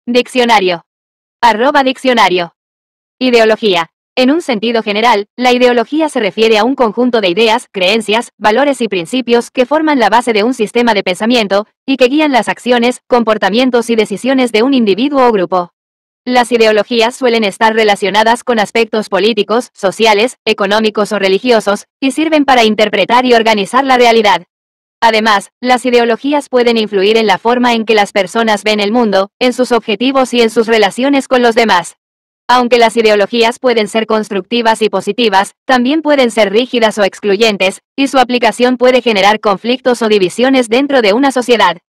Diccionario. @diccionario. Ideología. En un sentido general, la ideología se refiere a un conjunto de ideas, creencias, valores y principios que forman la base de un sistema de pensamiento, y que guían las acciones, comportamientos y decisiones de un individuo o grupo. Las ideologías suelen estar relacionadas con aspectos políticos, sociales, económicos o religiosos, y sirven para interpretar y organizar la realidad. Además, las ideologías pueden influir en la forma en que las personas ven el mundo, en sus objetivos y en sus relaciones con los demás. Aunque las ideologías pueden ser constructivas y positivas, también pueden ser rígidas o excluyentes, y su aplicación puede generar conflictos o divisiones dentro de una sociedad.